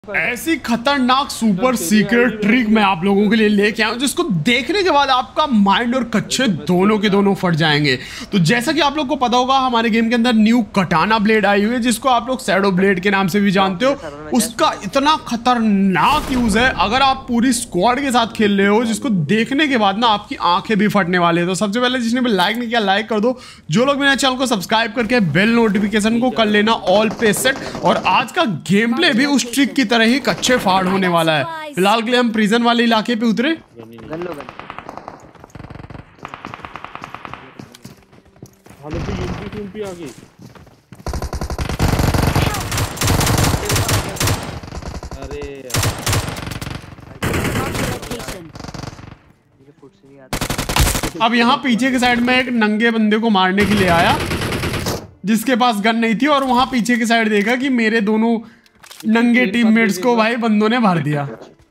ऐसी खतरनाक super secret trick मैं आप लोगों के लिए लेके आया हूं जिसको देखने के बाद आपका माइंड और कच्चे दोनों के दोनों फट जाएंगे। तो जैसा कि आप लोग को पता होगा हमारे गेम के अंदर न्यू कटाना ब्लेड आई हुई है जिसको आप लोग शैडो ब्लेड के नाम से भी जानते हो। उसका इतना खतरनाक यूज है, अगर आप पूरी स्क्वाड के साथ खेल रहे हो जिसको देखने के बाद ना आपकी आंखें भी फटने वाले हैं। तो सबसे पहले जिसने भी लाइक नहीं किया लाइक कर दो, जो लोग मेरे चैनल को सब्सक्राइब करके बेल नोटिफिकेशन को कर लेना ऑल पे सेट। और आज का गेम प्ले भी उस ट्रिक की तरह ही कच्चे फाड़ होने वाला है। फिलहाल के लिए हम प्रिजन वाले इलाके पे उतरे। अब यहाँ पीछे के साइड में एक नंगे बंदे को मारने के लिए आया जिसके पास गन नहीं थी, और वहां पीछे की साइड देखा कि मेरे दोनों नंगे टीममेट्स को भाई बंदों ने भर दिया।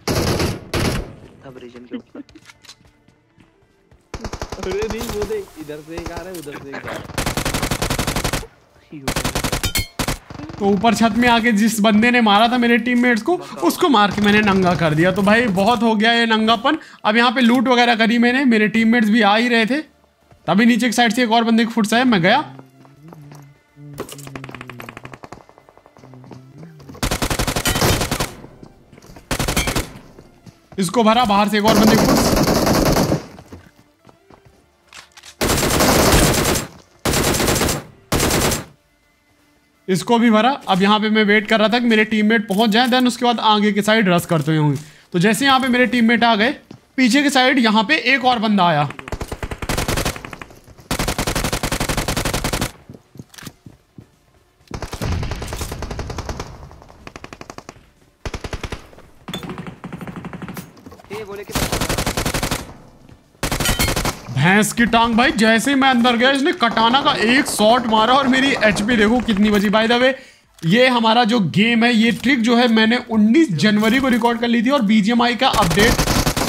अरे नहीं वो देख, इधर से एक आ रहा है उधर से एक आ रहा है। तो ऊपर छत में आके जिस बंदे ने मारा था मेरे टीममेट्स को उसको मार के मैंने नंगा कर दिया। तो भाई बहुत हो गया ये नंगापन। अब यहाँ पे लूट वगैरह करी मैंने, मेरे टीममेट्स भी आ ही रहे थे, तभी नीचे की साइड से एक और बंदे की फुट से मैं गया। इसको भरा, बाहर से एक और बंदे को। इसको भी भरा। अब यहाँ पे मैं वेट कर रहा था कि मेरे टीममेट पहुंच जाएं, देन उसके बाद आगे की साइड रश करते हुए। तो जैसे यहाँ पे मेरे टीममेट आ गए, पीछे की साइड यहाँ पे एक और बंदा आया। भैंस की टांग भाई, जैसे ही मैं अंदर गया इसने कटाना का एक शॉट मारा और मेरी एचपी देखो कितनी बची। बाय द वे ये हमारा जो गेम है, ये ट्रिक जो है मैंने 19 जनवरी को रिकॉर्ड कर ली थी और बीजीएमआई का अपडेट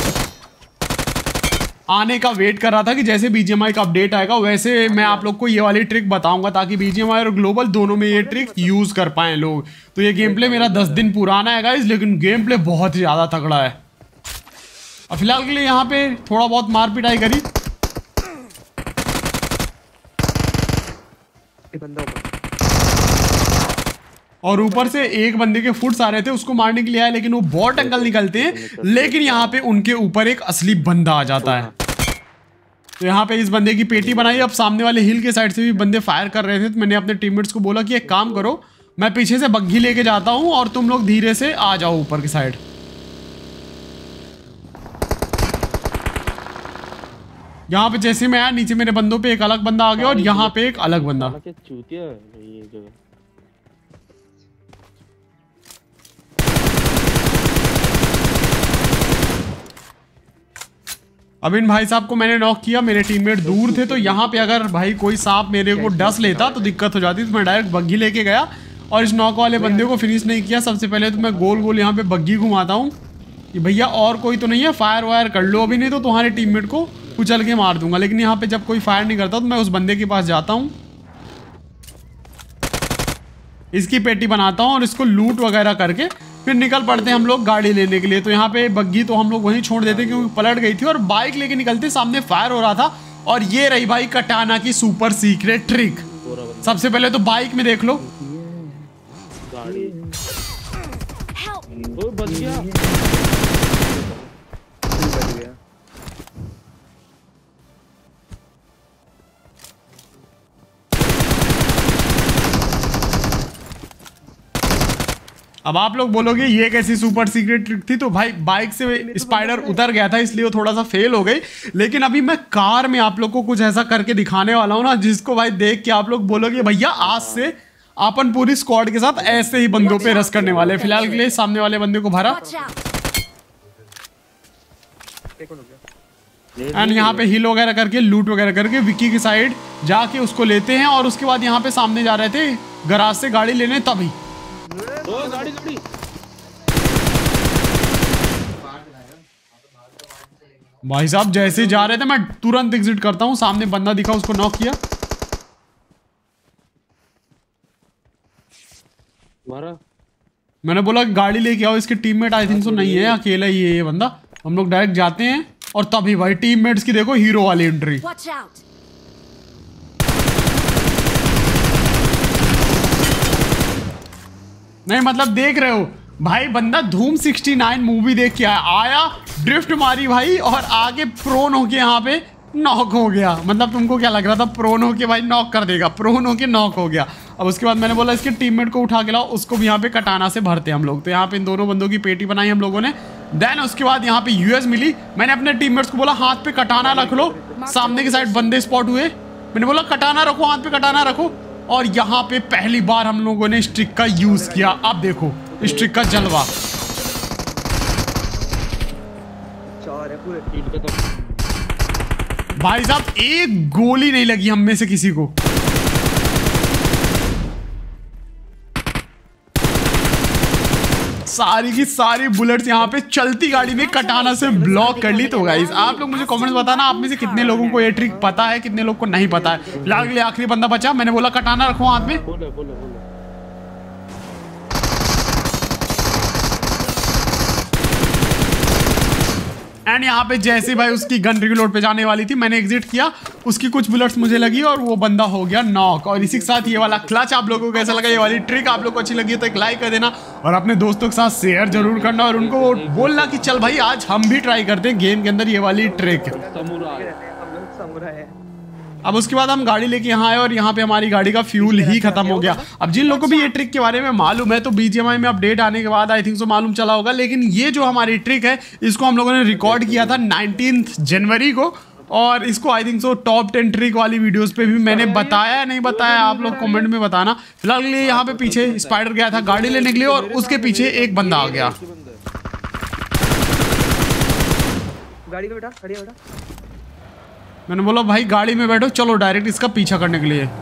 आने का वेट कर रहा था कि जैसे बीजीएमआई का अपडेट आएगा वैसे मैं आप लोग को ये वाली ट्रिक बताऊंगा ताकि बीजीएमआई और ग्लोबल दोनों में ये ट्रिक यूज कर पाए लोग। तो ये गेम प्ले मेरा 10 दिन पुराना है गाइस, लेकिन गेम प्ले बहुत ही ज्यादा तगड़ा है। और फिलहाल के लिए यहाँ पे थोड़ा बहुत मार पिटाई करी। और ऊपर से एक बंदे के फुट्स आ रहे थे, उसको मारने के लिए आया लेकिन वो बॉट अंकल निकलते हैं, लेकिन यहाँ पे उनके ऊपर एक असली बंदा आ जाता है। तो यहाँ पे इस बंदे की पेटी बनाई। अब सामने वाले हिल के साइड से भी बंदे फायर कर रहे थे, तो मैंने अपने टीममेट्स को बोला कि एक काम करो, मैं पीछे से बग्घी लेके जाता हूँ और तुम लोग धीरे से आ जाओ ऊपर की साइड। यहाँ पे जैसे मैं आया, नीचे मेरे बंदों पे एक अलग बंदा आ गया और यहाँ पे एक अलग बंदा। अब इन भाई साहब को मैंने नॉक किया, मेरे टीममेट दूर थे, तो यहाँ पे अगर भाई कोई सांप मेरे को डस लेता तो दिक्कत हो जाती। तो मैं डायरेक्ट बग्घी लेके गया और इस नॉक वाले बंदे को फिनिश नहीं किया। सबसे पहले तो मैं गोल गोल यहाँ पे बग्घी घुमाता हूँ कि भैया और कोई तो नहीं है, फायर वायर कर लो अभी, नहीं तो तुम्हारे टीममेट को कुचल के मार दूंगा। लेकिन यहाँ पे जब कोई फायर नहीं करता तो मैं उस बंदे के पास जाता हूँ, इसकी पेटी बनाता हूँ और इसको लूट वगैरह करके फिर निकल पड़ते हैं हम लोग गाड़ी लेने के लिए। तो यहाँ पे बग्घी तो हम लोग वहीं छोड़ देते क्योंकि पलट गई थी, और बाइक लेके निकलते सामने फायर हो रहा था। और ये रही भाई कटाना की सुपर सीक्रेट ट्रिक। सबसे पहले तो बाइक में देख लो, बच गया। अब आप लोग बोलोगे ये कैसी सुपर सीक्रेट ट्रिक थी, तो भाई बाइक से स्पाइडर उतर गया था इसलिए वो थोड़ा सा फेल हो गई। लेकिन अभी मैं कार में आप लोग को कुछ ऐसा करके दिखाने वाला हूँ ना जिसको भाई देख के आप लोग बोलोगे भैया आज से अपन पूरी स्क्वाड के साथ ऐसे ही बंदों पे रश करने वाले हैं। फिलहाल के लिए सामने वाले बंदे को भरा एंड यहाँ पे हिल वगैरह करके लूट वगैरह करके विक्की की साइड जाके उसको लेते हैं। और उसके बाद यहाँ पे सामने जा रहे थे गराज से गाड़ी लेने, तभी गाड़ी भाई साहब जैसे जा रहे थे मैं तुरंत एग्जिट करता हूँ। सामने बंदा दिखा, उसको नॉक किया। मारा मैंने बोला गाड़ी लेके आओ, इसके टीममेट आई थिंक सो नहीं है, अकेला ही है ये बंदा। हम लोग डायरेक्ट जाते हैं और तभी भाई टीममेट्स की देखो हीरो वाली एंट्री। नहीं मतलब देख रहे हो भाई, बंदा धूम 69 मूवी देख के आया, ड्रिफ्ट मारी भाई और आगे प्रोन होके यहाँ पे नॉक हो गया। मतलब तुमको क्या लग रहा था प्रोन होके भाई नॉक कर देगा, प्रोन होके नॉक हो गया। अब उसके बाद मैंने बोला इसके टीममेट को उठा के लाओ, उसको भी यहाँ पे कटाना से भरते हैं हम लोग। तो यहाँ पे इन दोनों बंदों की पेटी बनाई हम लोगों ने। देन उसके बाद यहाँ पे यूएस मिली। मैंने अपने टीममेट्स को बोला हाथ पे कटाना रख लो, सामने की साइड बंदे स्पॉट हुए। मैंने बोला कटाना रखो, हाथ पे कटाना रखो। और यहाँ पे पहली बार हम लोगों ने स्ट्रिक का यूज किया। अब देखो स्ट्रिक का जलवा। भाई साहब एक गोली नहीं लगी हम में से किसी को। सारी की सारी बुलेट्स यहाँ पे चलती गाड़ी में कटाना से ब्लॉक कर ली। तो गाइस आप लोग मुझे कमेंट्स बताना आप में से कितने लोगों को ये ट्रिक पता है, कितने लोग को नहीं पता है। फिलहाल आखिरी बंदा बचा, मैंने बोला कटाना रखो हाथ में। एंड यहाँ पे जैसे भाई उसकी गन रिलोड पे जाने वाली थी, मैंने एग्जिट किया, उसकी कुछ बुलेट्स मुझे लगी और वो बंदा हो गया नॉक। और इसी के साथ ये वाला क्लच आप लोगों को कैसा लगा, ये वाली ट्रिक आप लोगों को अच्छी लगी तो एक लाइक कर देना और अपने दोस्तों के साथ शेयर जरूर करना और उनको बोलना कि चल भाई आज हम भी ट्राई करते हैं गेम के अंदर ये वाली ट्रिक। अब उसके बाद हम गाड़ी लेके यहाँ आए और यहाँ पे हमारी गाड़ी का फ्यूल ही खत्म हो गया। अब जिन लोगों को भी ये ट्रिक के बारे में मालूम है तो BGMI में अपडेट आने के बाद आई थिंक सो मालूम चला होगा, लेकिन ये जो हमारी ट्रिक है इसको हम लोगों ने रिकॉर्ड किया था 19 जनवरी को और इसको I think so top 10 trick वाली वीडियोस पे भी मैंने बताया, नहीं बताया आप लोग कमेंट में बताना। फिलहाल के लिए यहाँ पे पीछे स्पाइडर गया था गाड़ी लेने के लिए और उसके पीछे एक बंदा आ गया। गाड़ी में बैठा, खड़ी बैठा। मैंने बोला भाई गाड़ी में बैठो, चलो डायरेक्ट इसका पीछा करने के लिए।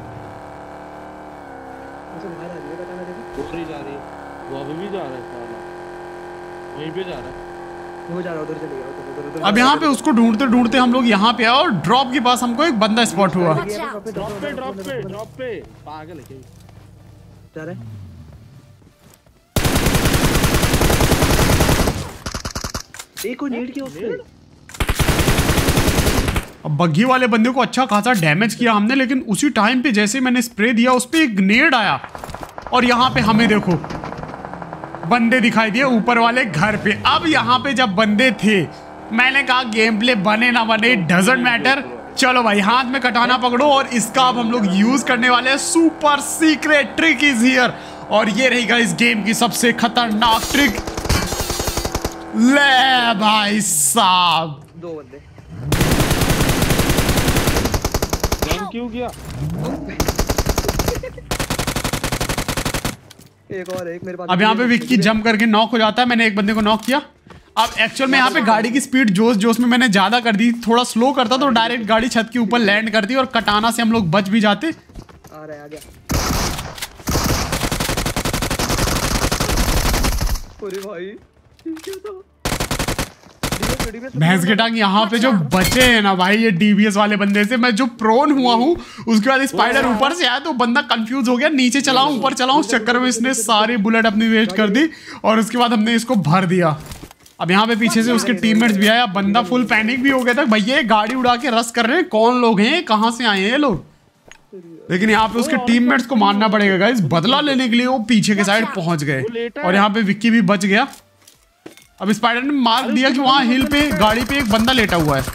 अब यहाँ पे उसको ढूंढते ढूंढते हम लोग यहाँ पे आए और ड्रॉप के पास हमको एक बंदा स्पॉट हुआ। ड्रॉप पे पागल है जा रहे। एक को नीड किया उसने। अब बग्घी वाले बंदे को अच्छा खासा डैमेज किया हमने, लेकिन उसी टाइम पे जैसे मैंने स्प्रे दिया उस पे एक ग्रेनेड आया और यहाँ पे हमें देखो बंदे दिखाई दिए ऊपर वाले घर पे। अब यहाँ पे जब बंदे थे मैंने कहा गेम प्ले बने ना बने डजंट मैटर, चलो भाई हाथ में कटाना पकड़ो और इसका अब हम लोग यूज करने वाले हैं। Super secret trick is here और ये रहेगा इस गेम की सबसे खतरनाक ट्रिक। ले भाई साहब दो बंदे क्यों किया? एक और एक मेरे पास। अब यहाँ पे विक्की जंप करके नॉक हो जाता है, मैंने एक बंदे को नॉक किया। अब एक्चुअल में यहाँ पे गाड़ी की स्पीड जोश जोश में मैंने ज्यादा कर दी, थोड़ा स्लो करता तो डायरेक्ट गाड़ी छत के ऊपर लैंड करती और कटाना से हम लोग बच भी जाते। आ रहा है, आ गया। अरे भाई भैंस के टांग यहाँ पे जो बचे हैं ना भाई ये डीबीएस वाले बंदे से, मैं जो प्रोन हुआ हूँ उसके बाद स्पाइडर ऊपर से आया तो बंदा कंफ्यूज हो गया, नीचे चलाऊं ऊपर चलाऊं, उस चक्कर में इसने सारी बुलेट अपनी वेस्ट कर दी और उसके बाद हमने इसको भर दिया। अब यहाँ पे पीछे से उसके टीममेट्स भी आया, बंदा फुल पैनिक भी हो गया था, भैया गाड़ी उड़ा के रश कर रहे हैं, कौन लोग हैं, कहाँ से आए हैं ये लोग। लेकिन यहाँ पे उसके टीममेट्स को मारना पड़ेगा गाइस, बदला लेने के लिए वो पीछे के साइड पहुंच गए और यहाँ पे विक्की भी बच गया। अब स्पाइडर ने मार्क दिया कि वहां हिल पे गाड़ी पे एक बंदा लेटा हुआ है।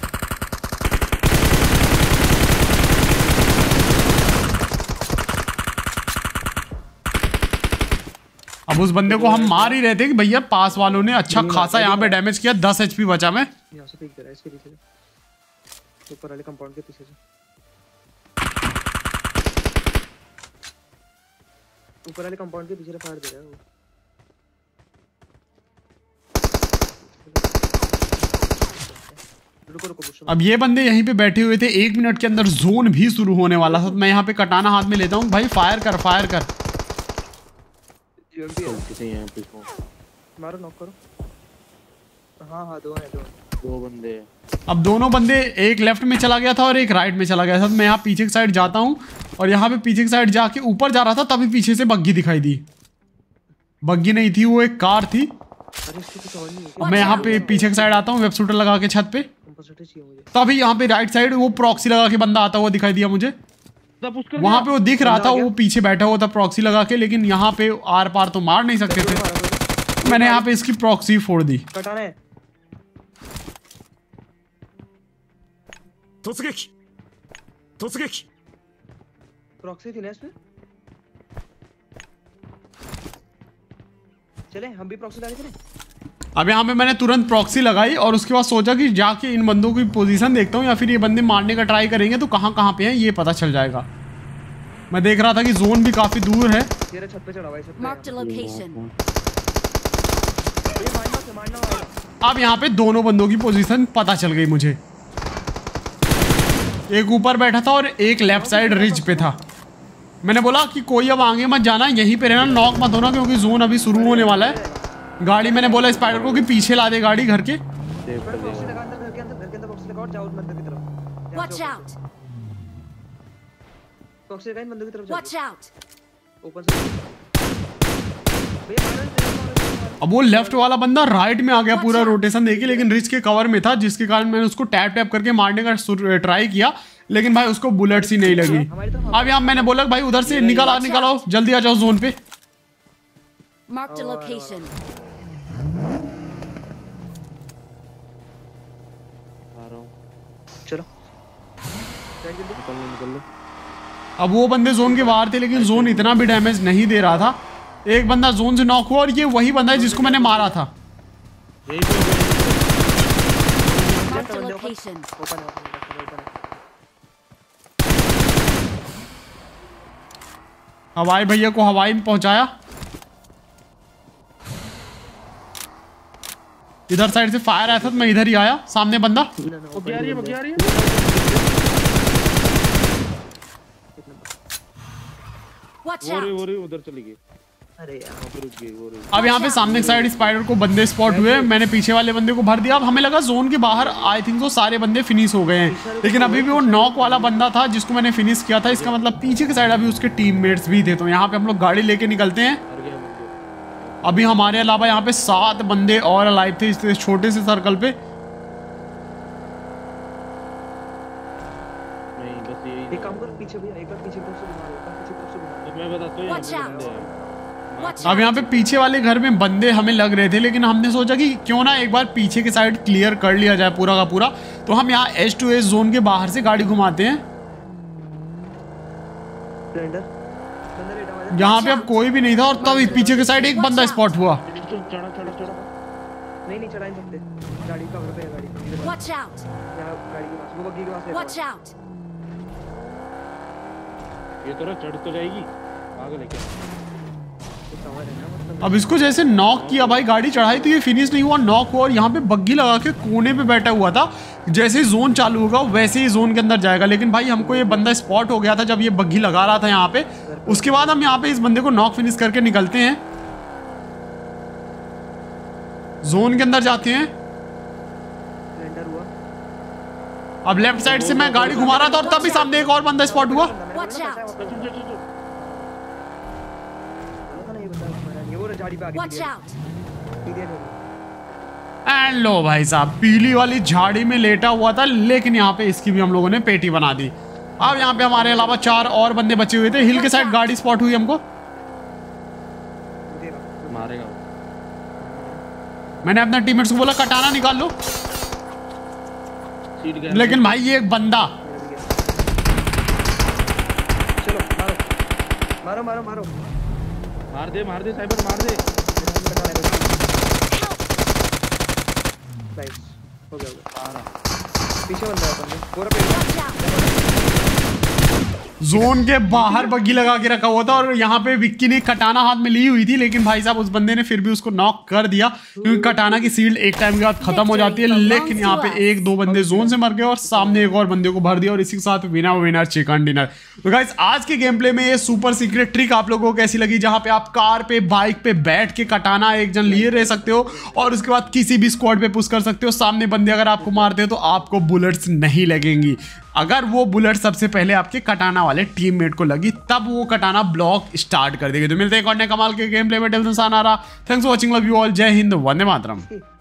अब उस बंदे को हम मार ही रहे थे कि भैया पास वालों ने अच्छा खासा यहाँ पे डैमेज किया, 10 HP बचा। मैं यहाँ से पीक दे रहा है, इसके पीछे से ऊपर वाले कंपाउंड के पीछे से, ऊपर वाले कंपाउंड के पीछे से फायर दे रहा है वो। अब ये बंदे यहीं पे बैठे हुए थे, 1 मिनट के अंदर जोन भी शुरू होने वाला था। मैं यहाँ पे कटाना हाथ में लेता हूँ, भाई फायर कर फायर कर। मारो नॉक करो। हाँ हाँ दो बंदे। अब दोनों बंदे, एक लेफ्ट में चला गया था और एक राइट में चला गया था। मैं यहाँ पीछे की साइड जाता हूँ और यहाँ पे पीछे की साइड जाके ऊपर जा रहा था तभी पीछे से बग्घी दिखाई दी। बग्गी नहीं थी, वो एक कार थी। अरे इसकी कुछ और नहीं है। मैं यहाँ पे पीछे की साइड आता हूँ, वेब शूटर लगा के छत पे। कंपनसेटर चाहिए मुझे। तो अभी यहाँ पे राइट साइड वो प्रॉक्सी लगा के बंदा आता हुआ दिखाई दिया मुझे। तब उसका वहां पे वो दिख रहा था, वो पीछे बैठा हुआ था प्रॉक्सी लगा के, लेकिन यहाँ पे आर पार तो मार नहीं सकते थे। मैंने यहाँ पे इसकी प्रॉक्सी फोड़ दी। कटाना है। प्रॉक्सी थी ना इसमें। चले हम भी प्रॉक्सी लगा के चले। अब यहाँ पे मैंने तुरंत प्रॉक्सी लगाई और उसके बाद सोचा कि जाके इन बंदों की पोजीशन देखता हूँ, या फिर ये बंदे मारने का ट्राई करेंगे तो कहाँ कहाँ पे हैं ये पता चल जाएगा। मैं देख रहा था कि जोन भी काफी दूर है। तेरे छत पे चढ़ा हुआ है, छत पे। Marked a location. ये मारना। अब यहाँ पे दोनों बंदों की पोजीशन पता चल गई मुझे। एक ऊपर बैठा था और एक लेफ्ट साइड रिज पे था। मैंने बोला कि कोई अब आगे मत जाना, यहीं पे रहना, नॉक मत होना, क्योंकि जोन अभी शुरू होने वाला है। गाड़ी मैंने बोला स्पाइडर को कि पीछे ला दे गाड़ी घर के। प्रॉक्सी लगा अंदर, घर के अंदर प्रॉक्सी लगा और जाओ मंदिर की तरफ। Watch out! प्रॉक्सी लगा इन मंदिर की तरफ Watch out! ओपन से। भैया मारो। अब वो लेफ्ट वाला बंदा राइट में आ गया पूरा रोटेशन देके, लेकिन रिच के कवर में था, जिसके कारण मैंने उसको टैप टैप करके मारने का ट्राई किया, लेकिन भाई उसको बुलेट्स ही नहीं लगी। अब यहाँ मैंने बोला भाई उधर से निकालो, जल्दी आ जाओ जोन पे। Marked a location. आ रहा हूँ। चलो। निकल लो। अब वो बंदे जोन के बाहर थे, लेकिन जोन इतना भी डैमेज नहीं दे रहा था। एक बंदा जोन से नॉक हुआ और ये वही बंदा है जिसको मैंने मारा था। यही पे Marked a location. ओपन है। हवाई भैया को हवाई में पहुंचाया। इधर साइड से फायर आया था तो मैं इधर ही आया। सामने बंदा। बग्गी आ रही है। Watch वो out! रही उधर चली गई। अरे यार वहाँ पे रुक गई वो रही। अब यहाँ पे सामने साइड स्पाइडर को बंदे स्पॉट हुए। मैंने पीछे वाले बंदे को भर दिया। अब हमें लगा जोन के बाहर आई थिंक तो सारे बंदे फिनिश हो गए हैं, लेकिन अभी भी वो नॉक वाला बंदा था जिसको मैंने फिनिश किया था। इसका मतलब पीछे की साइड अभी उसके टीममेट्स भी थे। तो यहाँ पे हम लोग गाड़ी लेके निकलते हैं। मर गया। अभी हमारे अलावा यहाँ पे 7 बंदे और अलाइव थे इस छोटे से सर्कल पे। नहीं बस यही। एक काम कर, पीछे भी एक बार पीछे की तरफ से घुमा लो, पीछे की तरफ से घुमा लो। तो मैं बताता हूँ Watch यहाँ out! पे बंदे हैं। Watch अब यहाँ out! पे पीछे वाले घर में बंदे हमें लग रहे थे, लेकिन हमने सोचा कि क्यों ना एक बार पीछे की साइड क्लियर कर लिया जाए पूरा का पूरा। तो हम यहाँ एज टू एज जोन के बाहर से गाड़ी घुमाते हैं। स्प्लेंडर अंदर लेटा हुआ है। यहाँ पे अब कोई भी नहीं था और तब पीछे की साइड एक बंदा स्पॉट हुआ। चढ़ा। नहीं चढ़ा नहीं सकते, गाड़ी कवर पे है गाड़ी। इधर Watch out! यहाँ गाड़ी के पास, वो बग्गी के पास है। Watch out! ये तो चढ़ तो जाएगी। पागल है क्या? तो कवर है ना मतलब। अब इसको जैसे नॉक किया भाई, गाड़ी चढ़ाई तो ये फिनिश नहीं हुआ, नॉक हुआ। और यहाँ पे बग्गी लगा के कोने पे बैठा हुआ था। जैसे ही जोन चालू होगा वैसे ही जोन के अंदर जाएगा, लेकिन भाई हमको ये बंदा स्पॉट हो गया था जब ये बग्गी लगा रहा था यहाँ पे। उसके बाद हम यहाँ पे इस बंदे को नॉक फिनिश करके निकलते हैं, जोन के अंदर जाते हैं। स्प्लेंडर हुआ। अब लेफ्ट साइड से मैं गाड़ी घुमा रहा था और तभी सामने एक और बंदा स्पॉट हुआ। Watch out! ये वो झाड़ी पे आगे Watch out! एंड लो भाई साहब, पीली वाली झाड़ी में लेटा हुआ था, लेकिन यहाँ पे इसकी भी हम लोगों ने पेटी बना दी। अब यहाँ पे हमारे अलावा 4 और बंदे बचे हुए थे। हिल के साइड गाड़ी स्पॉट हुई हमको। मारेगा वो। मैंने अपने टीममेट्स को बोला कटाना निकाल लो, सीट गया। लेकिन भाई ये एक बंदा। चलो मारो मारो मारो मारो। मार दे साइबर मार दे। नाइस हो गया। आ रहा। पीछे बंदा है अपन पूरा पे। Watch out! जोन के बाहर बग्गी लगा के रखा हुआ था और यहाँ पे विक्की ने कटाना हाथ में ली हुई थी, लेकिन भाई साहब उस बंदे ने फिर भी उसको नॉक कर दिया, क्योंकि कटाना की शील्ड एक टाइम के बाद खत्म हो जाती है। लेकिन यहाँ पे 1-2 बंदे जोन से मर गए और सामने एक और बंदे को भर दिया, और इसी के साथ विनर चिकन डिनर। तो गाइस आज के गेम प्ले में ये सुपर सीक्रेट ट्रिक आप लोगों को कैसी लगी, जहाँ पे आप कार पे बाइक पे बैठ के कटाना एक जन लिए रह सकते हो और उसके बाद किसी भी स्क्वाड पे पुश कर सकते हो। सामने बंदे अगर आपको मारते हो तो आपको बुलेट्स नहीं लगेंगी। अगर वो बुलेट सबसे पहले आपके कटाना वाले टीममेट को लगी तब वो कटाना ब्लॉक स्टार्ट कर देगी। तो मिलते हैं एक और नए कमाल के गेम प्ले में। Till then sayonara, thanks for watching, love you all, जय हिंद, वंदे मातरम।